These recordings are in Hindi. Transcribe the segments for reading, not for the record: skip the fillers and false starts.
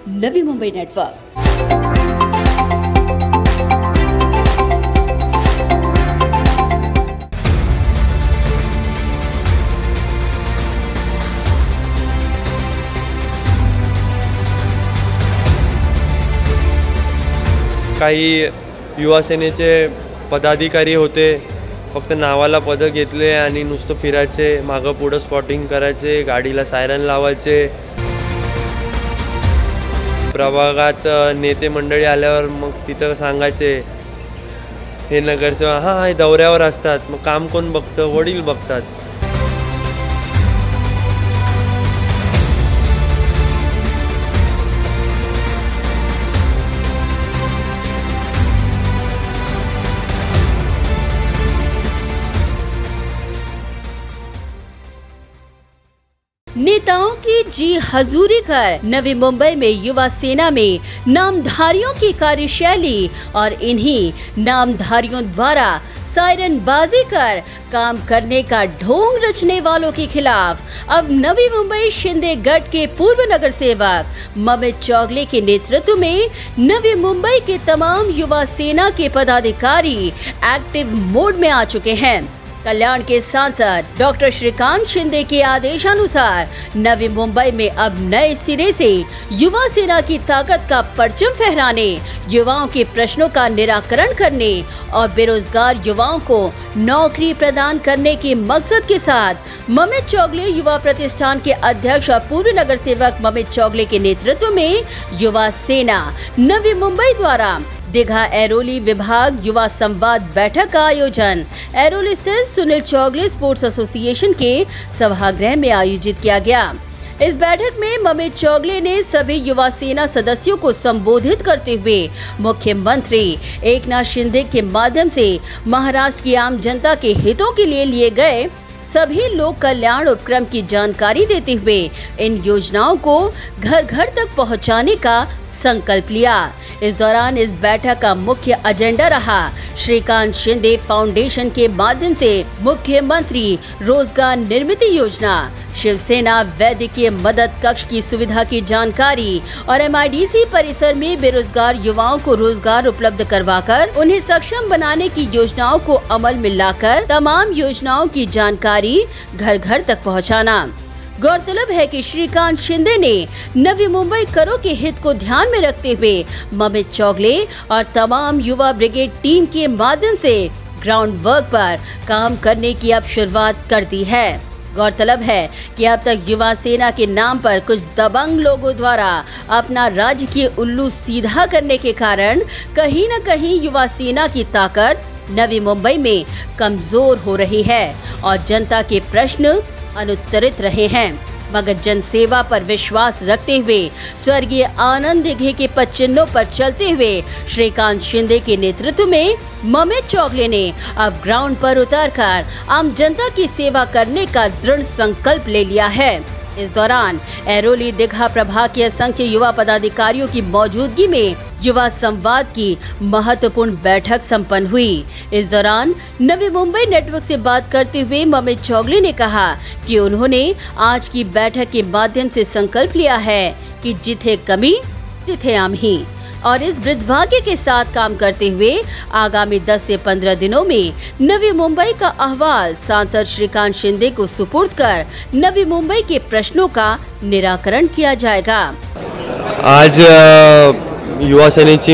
नवी मुंबई नेटवर्क। काही युवा सेनेचे पदाधिकारी होते, फक्त नावाला पदक घेतले आणि नुसतं फिरायचे, मागं पुढं स्पॉटिंग करायचे, गाडीला सायरन लावायचे। प्रभागात नेते मंडळी आल्यावर मग तिथं सांगायचे हे नगरसेवक हे दौऱ्यावर असतात, मग काम कोण बघतं? वडील बघतात। नेताओं की जी हजूरी कर नवी मुंबई में युवा सेना में नामधारियों की कार्यशैली और इन्हीं नामधारियों द्वारा सायरन बाजी कर काम करने का ढोंग रचने वालों के खिलाफ अब नवी मुंबई शिंदे गढ़ के पूर्व नगर सेवक ममित चौगले के नेतृत्व में नवी मुंबई के तमाम युवा सेना के पदाधिकारी एक्टिव मोड में आ चुके हैं। कल्याण के सांसद डॉक्टर श्रीकांत शिंदे के आदेशानुसार नवी मुंबई में अब नए सिरे से युवा सेना की ताकत का परचम फहराने, युवाओं के प्रश्नों का निराकरण करने और बेरोजगार युवाओं को नौकरी प्रदान करने के मकसद के साथ ममित चौगले युवा प्रतिष्ठान के अध्यक्ष और पूर्व नगर सेवक ममित चौगले के नेतृत्व में युवा सेना नवी मुंबई द्वारा दीघा ऐरोली विभाग युवा संवाद बैठक का आयोजन ऐरोली स्थित सुनील चौगले स्पोर्ट्स एसोसिएशन के सभागृह में आयोजित किया गया। इस बैठक में ममित चौगले ने सभी युवा सेना सदस्यों को संबोधित करते हुए मुख्यमंत्री एकनाथ शिंदे के माध्यम से महाराष्ट्र की आम जनता के हितों के लिए गए सभी लोक कल्याण उपक्रम की जानकारी देते हुए इन योजनाओं को घर घर तक पहुंचाने का संकल्प लिया। इस दौरान इस बैठक का मुख्य एजेंडा रहा श्रीकांत शिंदे फाउंडेशन के माध्यम से मुख्यमंत्री रोजगार निर्मित योजना, शिवसेना वैद्यकीय मदद कक्ष की सुविधा की जानकारी और MIDC परिसर में बेरोजगार युवाओं को रोजगार उपलब्ध करवाकर उन्हें सक्षम बनाने की योजनाओं को अमल में लाकर तमाम योजनाओं की जानकारी घर घर तक पहुंचाना। गौरतलब है कि श्रीकांत शिंदे ने नवी मुंबई करों के हित को ध्यान में रखते हुए ममित चौगले और तमाम युवा ब्रिगेड टीम के माध्यम से ग्राउंड वर्क पर काम करने की अब शुरुआत कर दी है। गौरतलब है कि अब तक युवा सेना के नाम पर कुछ दबंग लोगों द्वारा अपना राजकीय उल्लू सीधा करने के कारण कहीं न कहीं युवा सेना की ताकत नवी मुंबई में कमजोर हो रही है और जनता के प्रश्न अनुत्तरित रहे हैं। मगर जन सेवा पर विश्वास रखते हुए स्वर्गीय आनंद दिघे के पद चिन्हों पर चलते हुए श्रीकांत शिंदे के नेतृत्व में ममित चौगले ने अब ग्राउंड पर उतरकर आम जनता की सेवा करने का दृढ़ संकल्प ले लिया है। इस दौरान ऐरोली दीघा प्रभाग के असंख्य युवा पदाधिकारियों की मौजूदगी में युवा संवाद की महत्वपूर्ण बैठक संपन्न हुई। इस दौरान नवी मुंबई नेटवर्क से बात करते हुए ममित चौगले ने कहा कि उन्होंने आज की बैठक के माध्यम से संकल्प लिया है कि जिथे कमी तिथे आम ही और इस वृद्धभाग्य के साथ काम करते हुए आगामी 10 से 15 दिनों में नवी मुंबई का अहवाल सांसद श्रीकांत शिंदे को सुपुर्द कर नवी मुंबई के प्रश्नों का निराकरण किया जाएगा। आज युवा सेनेची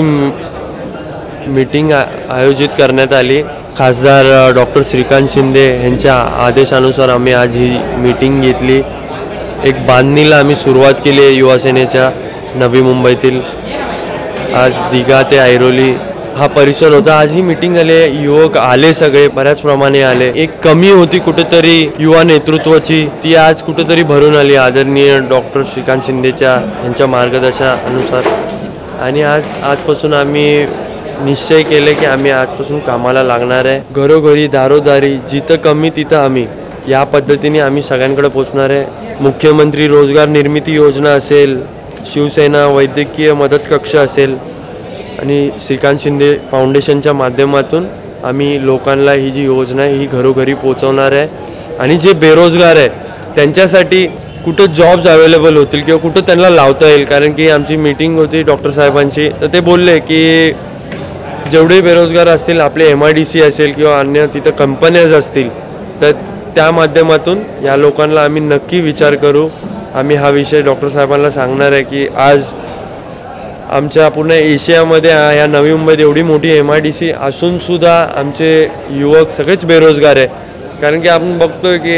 मीटिंग आयोजित करण्यात आली। खासदार डॉक्टर श्रीकांत शिंदे यांच्या आदेशानुसार आम्ही आज ही मीटिंग घेतली। एक बांधणीला आम्ही सुरुवात केली आहे युवा सेनेच्या नवी मुंबईतील। आज दीघा ते ऐरोली हा परिसर होता। आज ही मीटिंग झाली, युवक आले, सगळे बऱ्याच प्रमाणे आले। एक कमी होती कुठेतरी युवा नेतृत्वाची, ती आज कुठेतरी भरून आली आदरणीय डॉक्टर श्रीकांत शिंदेच्या यांच्या मार्गदर्शनानुसार। आणि आजपासून आम्ही निश्चय केले की आम्ही आजपासून कामाला लागणार आहे। घरोघरी दारोदारी जिथं कमी तिथं आम्ही या पद्धतीने आम्ही सगळ्यांकडे पोहोचणार आहे। मुख्यमंत्री रोजगार निर्मिती योजना असेल, शिवसेना वैद्यकीय मदत कक्ष असेल आणि श्रीकांत शिंदे फाउंडेशनच्या माध्यमातून आम्ही लोकांना ही जी योजना ही घरोघरी पोहोचवणार आहे। आणि जे बेरोजगार आहे त्यांच्यासाठी कुठं जॉब्स अवेलेबल होतील किंवा कुठं त्यांना लावता येईल. कारण की आमची मीटिंग होती डॉक्टर साहेबांची, तर ते बोलले की जेवढे बेरोजगार असतील, आपले MIDC असेल किंवा अन्य तिथं कंपन्याज असतील, तर त्या माध्यमातून या लोकांना आम्ही नक्की विचार करू. आम्ही हा विषय डॉक्टर साहेबांना सांगणार आहे की आज आमच्या पूर्ण एशियामध्ये या नवी मुंबईत एवढी मोठी MIDC असूनसुद्धा आमचे युवक सगळेच बेरोजगार आहे. कारण की आपण बघतोय की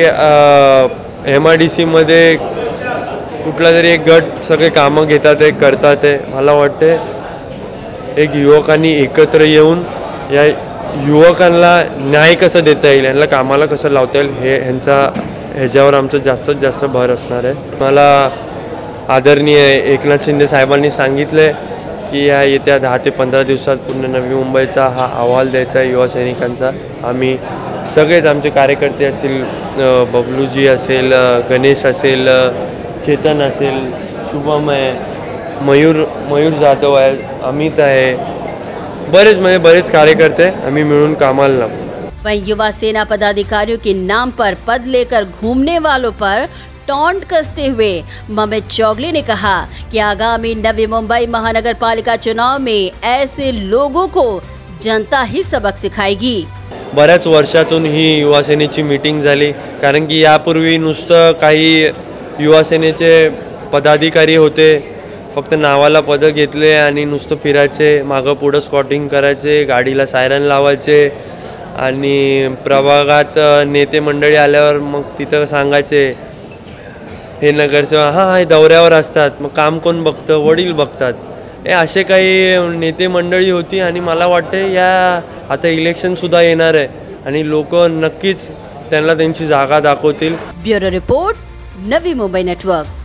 MIDCमध्ये कुठला तरी एक गट सगळे कामं घेतात आहे, करतात आहे. मला वाटते एक युवकांनी एकत्र येऊन या युवकांना न्याय कसं देता येईल, यांना कामाला कसं लावता येईल, ह्याच्यावर आमचं जास्तीत जास्त भर असणार आहे. मला आदरणीय एकनाथ शिंदे साहेबांनी सांगितलं की या येत्या 10 ते 15 दिवसात पूर्ण नवी मुंबईचा हा अहवाल द्यायचा आहे युवा सैनिकांचा. आम्ही सगळेच आमचे कार्यकर्ते असतील, बबलूजी असेल, गणेश असेल, चेतन असेल, शुभम आहे, मयूर जाधव आहे, अमित आहे, बरेच कार्यकर्ते आम्ही मिळून कामाला लागू. वहीं युवा सेना पदाधिकारियों के नाम पर पद लेकर घूमने वालों पर टॉन्ट कसते हुए ममित चौगले ने कहा कि आगामी नवी मुंबई महानगर पालिका चुनाव में ऐसे लोगों को जनता ही सबक सिखाएगी. बऱ्याच वर्षातून ही युवा सेनेची मीटिंग झाली. कारण की यापूर्वी नुसतं काही युवा सेनेचे पदाधिकारी होते, फक्त नावाला पदं घेतले आणि नुसतं फिरायचे, मागं पुढं स्कॉटिंग करायचे, गाडीला सायरन लावायचे आणि प्रभागात नेते मंडळी आल्यावर मग तिथं सांगायचे हे नगरसेवक हे दौऱ्यावर असतात, मग काम कोण बघतं, वडील बघतात. हे असे काही नेते मंडळी होती. आणि मला वाटते आता इलेक्शनसुद्धा येणार आहे आणि लोक नक्कीच त्यांना त्यांची जागा दाखवतील. Bureau report, Navi Mumbai network.